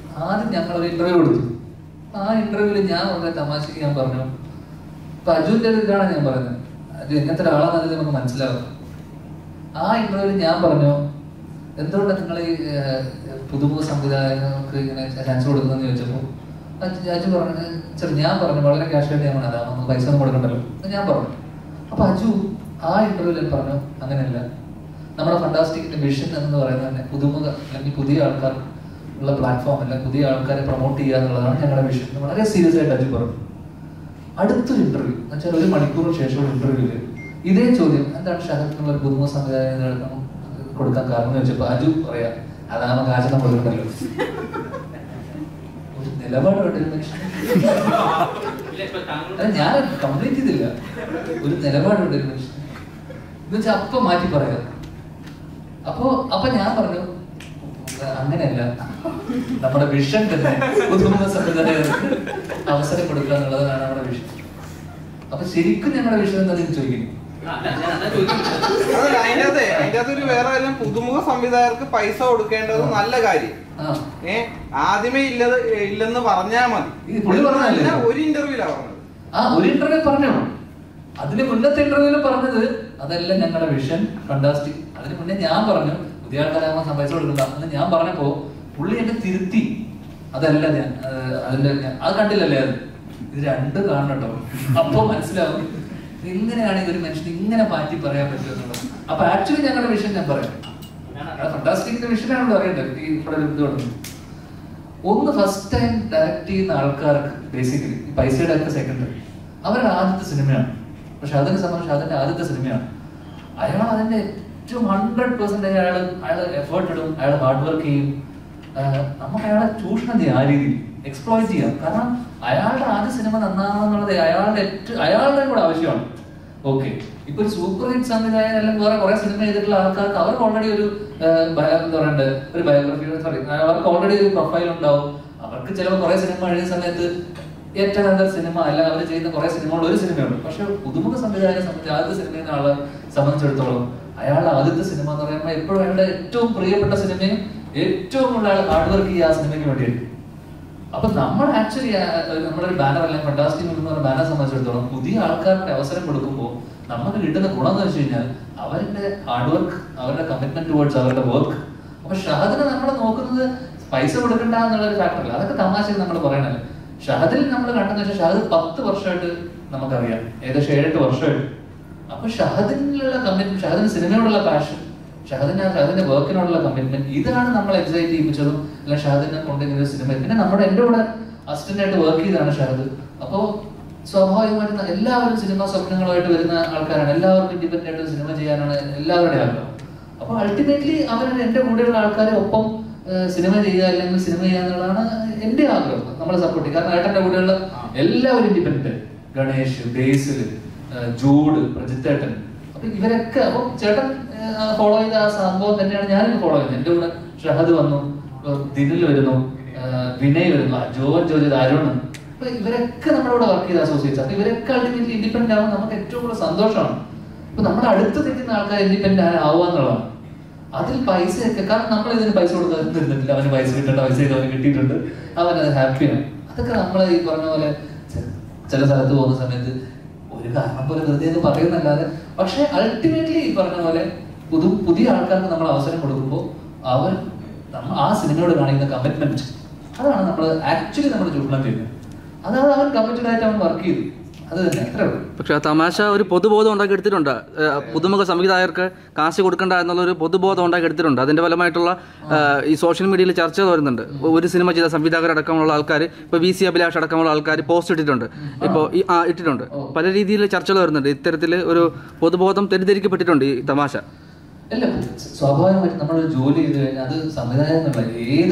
ആദ്യം ഞങ്ങളൊരു ഇന്റർവ്യൂ കൊടുത്തു. ആ ഇന്റർവ്യൂവിൽ ഞാൻ വളരെ തമാശക്ക് ഞാൻ പറഞ്ഞു, ഇപ്പൊ അജുവിന്റെ ഇതാണ് ഞാൻ പറയുന്നത്, അജു എങ്ങനത്തെ ഒരാളാണെന്നത് നമുക്ക് മനസ്സിലാവും. ആ ഇന്റർവ്യൂവിൽ ഞാൻ പറഞ്ഞു, എന്തുകൊണ്ടാണ് നിങ്ങൾ ഈ പുതുമുഖ സംവിധായകർക്ക് ഇങ്ങനെ ചാൻസ് കൊടുക്കുന്നതെന്ന് ചോദിച്ചപ്പോൾ അജു പറഞ്ഞു, ഞാൻ പറഞ്ഞു വളരെ ക്യാഷായിട്ട് ഞാൻ അതാ നമുക്ക് പൈസ ഒന്നും കൊടുക്കണ്ടല്ലോ ഞാൻ പറഞ്ഞു. അപ്പൊ അജു ആ ഇന്റർവ്യൂവിൽ പറഞ്ഞു, അങ്ങനെയല്ല, നമ്മുടെ ഫണ്ടാസ്റ്റിക്കിന്റെ വിഷൻ എന്ന് പറയുന്നത് തന്നെ പുതുമുഖ അല്ലെങ്കിൽ പുതിയ ആൾക്കാർ ഉള്ള പ്ലാറ്റ്ഫോം അല്ല, പുതിയ ആൾക്കാരെ പ്രൊമോട്ട് ചെയ്യുക എന്നുള്ളതാണ് ഞങ്ങളുടെ വിഷൻ. വളരെ സീരിയസ് ആയിട്ട് അജു പറഞ്ഞു. അടുത്തൊരു ഇന്റർവ്യൂ എന്ന് വെച്ചാൽ 1 മണിക്കൂറിന് ശേഷമുള്ള ഇന്റർവ്യൂവില് ഇതേ ചോദ്യം, എന്താണ് ഷഹദിനുള്ള ഒരു പുതുമുഖ സംവിധായകർ കൊടുക്കാൻ കാരണം എന്ന് വെച്ചപ്പോ അജു പറയാ, അതാണ് കാശം കൊടുക്കണ്ടല്ലോ. ഒരു നിലപാട് ഞാൻ കംപ്ലീറ്റ് ചെയ്തില്ല, ഒരു നിലപാടുണ്ട് ഒരു മനുഷ്യൻ എന്ന് വെച്ചാൽ അപ്പൊ മാറ്റി പറയാം. അപ്പൊ ഞാൻ പറഞ്ഞു, അങ്ങനെയല്ല, നമ്മുടെ വിഷൻ തന്നെ പുതുമുഖ സംവിധായകർക്ക് അവസരം കൊടുക്കുക എന്നുള്ളതാണ് നമ്മുടെ വിഷൻ. അപ്പൊ ശരിക്കും ഞങ്ങളുടെ വിഷൻ എന്താണെന്ന് ചോദിക്കുന്നു. അതിനകത്തൊരു വേറെ കാര്യം, പുതുമുഖ സംവിധായകർക്ക് പൈസ കൊടുക്കേണ്ടത് നല്ല കാര്യം. ആദ്യമേ ഇല്ലെന്ന് പറഞ്ഞാൽ മതി. ഒരു ഇന്റർവ്യൂലാ പറഞ്ഞത്. ഒരു ഇന്റർവ്യൂ പറഞ്ഞു. അതിന് മുന്നത്തെ ഇന്റർവ്യൂല് പറഞ്ഞത് അതല്ല ഞങ്ങളുടെ വിഷൻ ഫണ്ടാസ്റ്റിക്. അതിന് മുന്നേ ഞാൻ പറഞ്ഞു പുതിയ ആൾക്കാരാകുമ്പോൾ പൈസ കൊടുക്കണ്ട എന്ന് ഞാൻ പറഞ്ഞപ്പോ പുള്ളി എന്നെ തിരുത്തി. അതല്ല ഞാൻ അതിന്റെ അത് കണ്ടില്ലല്ലേ, ഇത് രണ്ടും കാണണം കേട്ടോ. അപ്പൊ മനസ്സിലാവും എങ്ങനെയാണെങ്കിൽ ഒരു മനുഷ്യൻ ഇങ്ങനെ മാറ്റി പറയാൻ പറ്റും എന്നുള്ളത്. അപ്പൊ ആക്ച്വലി ഞങ്ങളുടെ വിഷൻ ഞാൻ പറയാം, ഫണ്ടാസ്റ്റിക്കിന്റെ വിഷനാണല്ലോ അറിയേണ്ടത്. ഈ ഇവിടെ ഇത് തുടങ്ങും. ഒന്ന്, ഫസ്റ്റ് ടൈം ഡയറക്ട് ചെയ്യുന്ന ആൾക്കാർക്ക് ബേസിക്കലി ഈ പൈസയുടെ ഒക്കെ സെക്കൻഡറി, അവരുടെ ആദ്യത്തെ സിനിമയാണ്. പക്ഷെ അതിനെ സംബന്ധിച്ച് അതിന്റെ ആദ്യത്തെ സിനിമയാണ്. അയാൾ അതിന്റെ ഏറ്റവും 100% അയാൾ എഫേർട്ട് ഇടും, അയാൾ ഹാർഡ് വർക്ക് ചെയ്യും. നമുക്ക് അയാളെ ചൂഷണം ചെയ്യാം, ആ രീതിയിൽ എക്സ്പ്ലോയിറ്റ് ചെയ്യാം. കാരണം അയാളുടെ ആദ്യ സിനിമ നന്നാണെന്നുള്ളത് അയാളുടെ കൂടെ ആവശ്യമാണ്. ഓക്കെ, ഇപ്പൊ ഒരു സൂപ്പർ ഹിറ്റ് സംവിധായകൻ അല്ലെങ്കിൽ വേറെ കുറെ സിനിമ ചെയ്തിട്ടുള്ള ആൾക്കാർക്ക് അവർക്ക് ഓൾറെഡി ഒരു എന്താ പറയണ്ടത്, ഒരു ബയോഗ്രഫി, സോറി, അവർക്ക് ഓൾറെഡി ഒരു പ്രൊഫൈൽ ഉണ്ടാവും. അവർക്ക് ചിലപ്പോൾ കുറെ സിനിമ എഴുതിയ സമയത്ത് ഏറ്റവും നല്ല സിനിമ അല്ല അവർ ചെയ്യുന്ന കുറെ സിനിമകൾ ഒരു സിനിമയുണ്ട്. പക്ഷെ പുതുമുഖ സംവിധായകനെ സംബന്ധിച്ച് ആദ്യത്തെ സിനിമ എന്ന ആളെ സംബന്ധിച്ചിടത്തോളം അയാളുടെ ആദ്യത്തെ സിനിമ എന്ന് പറയുമ്പോൾ എപ്പോഴും അയാളുടെ ഏറ്റവും പ്രിയപ്പെട്ട സിനിമയും ഏറ്റവും കൂടുതൽ അയാൾ ഹാർഡ് വർക്ക് ചെയ്യുക ആ സിനിമയ്ക്ക് വേണ്ടിയിട്ട്. അപ്പൊ നമ്മൾ ആക്ച്വലി നമ്മുടെ ഒരു ബാനർ അല്ലെങ്കിൽ ഫണ്ടാസ്റ്റിക് എന്ന് പറഞ്ഞ ബാനർ സംബന്ധിച്ചിടത്തോളം പുതിയ ആൾക്കാർക്ക് അവസരം കൊടുക്കുമ്പോൾ നമുക്ക് കിട്ടുന്ന ഗുണം എന്ന് വെച്ച് കഴിഞ്ഞാൽ അവരുടെ ഹാർഡ് വർക്ക്, അവരുടെ കമ്മിറ്റ്മെന്റ് ടുവേർഡ്സ് അവരുടെ വർക്ക്. അപ്പൊ ഷഹദിനെ നമ്മൾ നോക്കുന്നത് പൈസ കൊടുക്കണ്ട എന്നുള്ളൊരു ഫാക്ടറല്ല, അതൊക്കെ തമാശ നമ്മൾ പറയണല്ലോ. ഷഹദിൽ നമ്മൾ കണ്ടെന്ന് വെച്ചാൽ ഷഹദ് 10 വർഷമായിട്ട് നമുക്കറിയാം, ഏകദേശം 7-8 വർഷമായിട്ട്. അപ്പൊ ഷഹദിനുള്ള കമ്മിറ്റ്മെന്റ്, ഷഹദിന് സിനിമയോടുള്ള പാഷൻ, ഷഹദിന്റെ വർക്കിനോടുള്ള കമ്മിറ്റ്മെന്റ്, ഇതാണ് നമ്മൾ എക്സൈറ്റ് ചെയ്യിപ്പിച്ചതും. അല്ല ഷഹദിനെ കൊണ്ടുവരുന്ന സിനിമ. പിന്നെ നമ്മുടെ എന്റെ കൂടെ അസിസ്റ്റന്റ് ആയിട്ട് വർക്ക് ചെയ്താണ് ഷഹദ്. അപ്പോ സ്വാഭാവികമായിട്ട് എല്ലാവരും സിനിമ സ്വപ്നങ്ങളുമായിട്ട് വരുന്ന ആൾക്കാരാണ്. എല്ലാവർക്കും ഇൻഡിപെൻഡന്റ് ആയിട്ട് സിനിമ ചെയ്യാനാണ് എല്ലാവരുടെയും ആഗ്രഹം. അപ്പൊ അൾട്ടിമേറ്റ്ലി അവരുടെ എന്റെ കൂടെയുള്ള ആൾക്കാരെ ഒപ്പം സിനിമ ചെയ്യുക അല്ലെങ്കിൽ സിനിമ ചെയ്യുക എന്നുള്ളതാണ് എന്റെ ആഗ്രഹം. നമ്മളെ സപ്പോർട്ട് ചെയ്യും. കാരണം ഏട്ടന്റെ കൂടെയുള്ള എല്ലാവരും ഇൻഡിപെൻഡന്റ്, ഗണേഷ്, ബേസിൽ, ജൂഡ്, പ്രജിത്തേട്ടൻ, അപ്പൊ ഇവരൊക്കെ. അപ്പൊ ചേട്ടൻ ഫോളോ ചെയ്ത ആ സംഭവം തന്നെയാണ് ഞാനും ഫോളോ ചെയ്യുന്നത്. എന്റെ കൂടെ ഷഹദ് വന്നു, ദിനിൽ വരുന്നു, വിനയ് വരുന്നു, ജോജത്, അരുൺ, അപ്പൊ ഇവരൊക്കെ നമ്മുടെ കൂടെ വർക്ക് ചെയ്ത അസോസിയേറ്റ്സ്. അപ്പൊ ഇവരൊക്കെ അൾട്ടിമേറ്റ്ലി ഇൻഡിപെൻഡന്റ് ആവുമ്പോൾ നമുക്ക് ഏറ്റവും കൂടുതൽ സന്തോഷമാണ്. അപ്പൊ നമ്മുടെ അടുത്ത് നിൽക്കുന്ന ആൾക്കാർ ഇൻഡിപെൻഡന്റ് ആവുക എന്നുള്ളതാണ്. അതിൽ പൈസയൊക്കെ, കാരണം നമ്മൾ ഇതിന് പൈസ കൊടുക്കാൻ തരുന്നില്ല, അവന് പൈസ കിട്ടേണ്ട പൈസ അവന് കിട്ടിയിട്ടുണ്ട്, അവനത് ഹാപ്പിയാണ്. അതൊക്കെ നമ്മൾ ഈ പറഞ്ഞ പോലെ ചില സ്ഥലത്ത് പോകുന്ന സമയത്ത് ഒരു കാരണം പോലെ വെറുതെ പറയുന്നല്ലാതെ, പക്ഷെ അൾട്ടിമേറ്റ്ലി ഈ പറഞ്ഞ പോലെ പുതിയ ആൾക്കാർക്ക് നമ്മൾ അവസരം കൊടുക്കുമ്പോൾ അവർ ആ സിനിമയോട് കാണിക്കുന്ന കമ്മിറ്റ്മെന്റ്, അതാണ് നമ്മൾ ആക്ച്വലി നമ്മൾ ചൂഷണം ചെയ്യുന്നത്. അതാണ് അവൻ കമ്മിറ്റഡ് ആയിട്ട് അവൻ വർക്ക് ചെയ്തു. പക്ഷെ ആ തമാശ ഒരു പൊതുബോധം ഉണ്ടാക്കി എടുത്തിട്ടുണ്ട്. പുതുമുഖ സംവിധായകർക്ക് കാശ് കൊടുക്കണ്ട എന്നുള്ളൊരു പൊതുബോധം ഉണ്ടാക്കി എടുത്തിട്ടുണ്ട്. അതിന്റെ ഫലമായിട്ടുള്ള ഈ സോഷ്യൽ മീഡിയയിൽ ചർച്ച വരുന്നുണ്ട്. ഒരു സിനിമ ചെയ്ത സംവിധായകരടക്കമുള്ള ആൾക്കാർ, ഇപ്പോൾ VC അഭിലാഷ് അടക്കമുള്ള ആൾക്കാർ പോസ്റ്റ് ഇട്ടിട്ടുണ്ട്, ഇപ്പോൾ ഇട്ടിട്ടുണ്ട്. പല രീതിയിൽ ചർച്ചകൾ വരുന്നുണ്ട്. ഇത്തരത്തിൽ ഒരു പൊതുബോധം തെറ്റിദ്ധരിക്കപ്പെട്ടിട്ടുണ്ട് ഈ തമാശ. അല്ല, സ്വാഭാവികമായിട്ട് നമ്മളൊരു ജോലി ചെയ്ത് കഴിഞ്ഞാൽ അത് സംവിധായകനുള്ള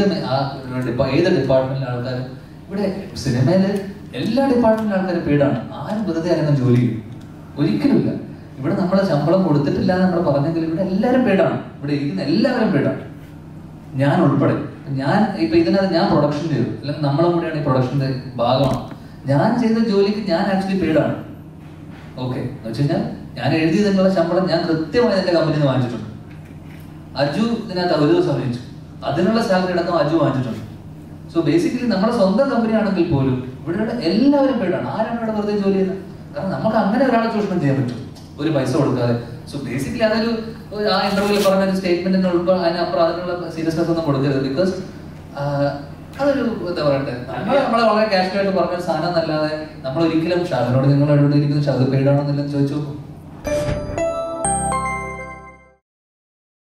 ഏത് ഡിപ്പാർട്ട്മെന്റിലെ ആൾക്കാർ, ഇവിടെ സിനിമയില് എല്ലാ ഡിപ്പാർട്ട്മെന്റിലെ ആൾക്കാരും പെയ്ഡാണ്. ആരും വെറുതെ അങ്ങനെ ജോലി ചെയ്യും ഒരിക്കലുമില്ല. ഇവിടെ നമ്മളെ ശമ്പളം കൊടുത്തിട്ടില്ല എന്ന് നമ്മൾ പറഞ്ഞെങ്കിൽ ഇവിടെ എല്ലാവരും പെയ്ഡാണ്. ഇവിടെ ഇരിക്കുന്ന എല്ലാവരും പെയ്ഡാണ്, ഞാൻ ഉൾപ്പെടെ. ഞാൻ ഇപ്പൊ ഇതിനകത്ത് ഞാൻ പ്രൊഡക്ഷൻ ചെയ്തു, അല്ലെങ്കിൽ നമ്മളും കൂടെയാണ് ഈ പ്രൊഡക്ഷന്റെ ഭാഗമാണ്. ഞാൻ ചെയ്ത ജോലിക്ക് ഞാൻ ആക്ച്വലി പെയ്ഡാണ്. ഓക്കെ, എന്ന് വെച്ച് കഴിഞ്ഞാൽ ഞാൻ എഴുതിയതിനുള്ള ശമ്പളം ഞാൻ കൃത്യമായി എന്റെ കമ്പനിയിൽ നിന്ന് വാങ്ങിച്ചിട്ടുണ്ട്. അജു ഇതിനകത്ത് ഒരു ദിവസം അറിയിച്ചു, അതിനുള്ള സാലറി അടക്കം അജു വാങ്ങിച്ചിട്ടുണ്ട്. സോ ബേസിക്കലി നമ്മുടെ സ്വന്തം കമ്പനി ആണെങ്കിൽ പോലും ഇവിടെയുള്ള എല്ലാവരും പെയ്ഡാണ്. ആരാണ് ഇവിടെ വെറുതെ ജോലി ചെയ്യുന്നത്? കാരണം നമുക്ക് അങ്ങനെ ഒരാളെ ചൂഷണം ചെയ്യാൻ പറ്റും ഒരു പൈസ കൊടുക്കാതെ. സോ ബേസിക്കലി അതൊരു ആ ഇന്റർവ്യൂവിൽ പറഞ്ഞ ഒരു സ്റ്റേറ്റ്മെന്റിന് അതിനപ്പുറം അതിനുള്ള സീരിയസ്നെസ് ഒന്നും കൊടുക്കരുത്. ബിക്കോസ് അതൊരു എന്താ പറയട്ടെ, നമ്മളെ വളരെ കാഷ്വലായിട്ട് പറഞ്ഞ സാധനം എന്നല്ലാതെ നമ്മൾ ഒരിക്കലും ഷാജിനോട് നിങ്ങൾ എവിടെ ഇരിക്കുന്നു ഷാജ് പെയ്ഡാണോന്നില്ലെന്ന് ചോദിച്ചു നോക്കും.